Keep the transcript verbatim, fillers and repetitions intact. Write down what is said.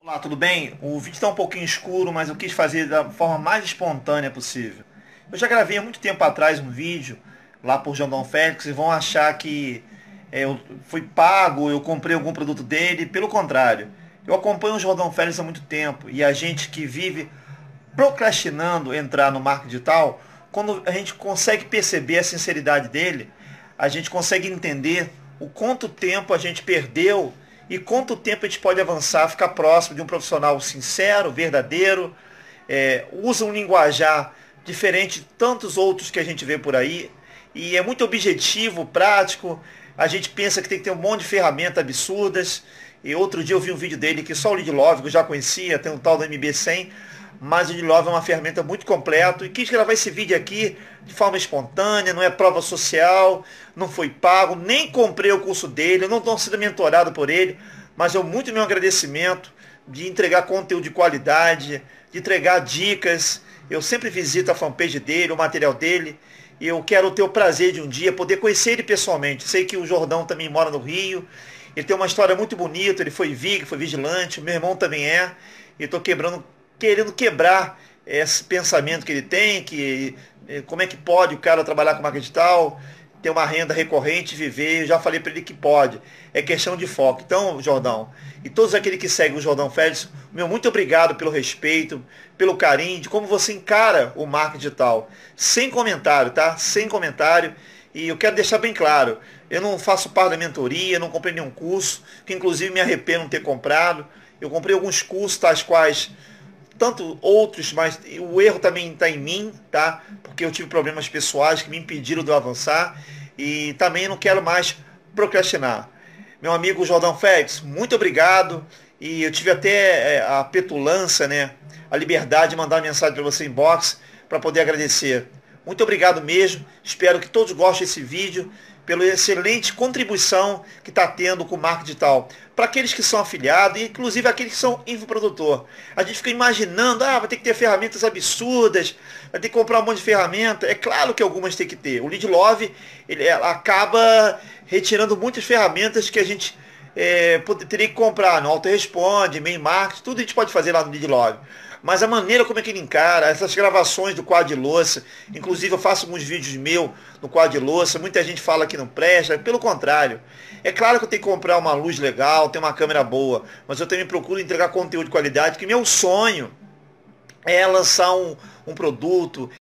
Olá, tudo bem? O vídeo está um pouquinho escuro, mas eu quis fazer da forma mais espontânea possível. Eu já gravei há muito tempo atrás um vídeo lá por Jordão Félix e vão achar que é, eu fui pago, eu comprei algum produto dele. Pelo contrário, eu acompanho o Jordão Félix há muito tempo e a gente que vive procrastinando entrar no marketing digital, quando a gente consegue perceber a sinceridade dele, a gente consegue entender o quanto tempo a gente perdeu e quanto tempo a gente pode avançar, ficar próximo de um profissional sincero, verdadeiro, é, usa um linguajar diferente de tantos outros que a gente vê por aí, e é muito objetivo, prático. A gente pensa que tem que ter um monte de ferramentas absurdas, e outro dia eu vi um vídeo dele que só o Lead Love, que eu já conhecia, tem um tal do M B cem, mas o Lead Love é uma ferramenta muito completa, e quis gravar esse vídeo aqui de forma espontânea, não é prova social, não foi pago, nem comprei o curso dele, eu não estou sendo mentorado por ele, mas é muito meu agradecimento de entregar conteúdo de qualidade, de entregar dicas. Eu sempre visito a fanpage dele, o material dele, e eu quero ter o prazer de um dia poder conhecer ele pessoalmente. Sei que o Jordão também mora no Rio, ele tem uma história muito bonita, ele foi vig, foi vigilante, o meu irmão também é, e estou quebrando, querendo quebrar esse pensamento que ele tem, que como é que pode o cara trabalhar com marketing digital, ter uma renda recorrente, viver. Eu já falei para ele que pode, é questão de foco. Então, Jordão, e todos aqueles que seguem o Jordão Félix, meu muito obrigado pelo respeito, pelo carinho, de como você encara o marketing digital. Sem comentário, tá? Sem comentário. E eu quero deixar bem claro, eu não faço parte da mentoria, não comprei nenhum curso, que inclusive me arrependo de não ter comprado. Eu comprei alguns cursos, tais quais tanto outros, mas o erro também está em mim, tá? Porque eu tive problemas pessoais que me impediram de eu avançar e também não quero mais procrastinar. Meu amigo Jordão Félix, muito obrigado, e eu tive até é, a petulância, né, a liberdade de mandar uma mensagem para você em inbox para poder agradecer. Muito obrigado mesmo, espero que todos gostem desse vídeo, pela excelente contribuição que está tendo com o marketing digital. Para aqueles que são afiliados, e inclusive aqueles que são infoprodutor. A gente fica imaginando, ah, vai ter que ter ferramentas absurdas, vai ter que comprar um monte de ferramenta. É claro que algumas tem que ter. O Lead Love, ele acaba retirando muitas ferramentas que a gente é, teria que comprar no Autorresponde, Mail Marketing, tudo a gente pode fazer lá no Lead Love. Mas a maneira como é que ele encara, essas gravações do quadro de louça, inclusive eu faço alguns vídeos meus no quadro de louça, muita gente fala que não presta, pelo contrário. É claro que eu tenho que comprar uma luz legal, ter uma câmera boa, mas eu também procuro entregar conteúdo de qualidade, que meu sonho é lançar um, um produto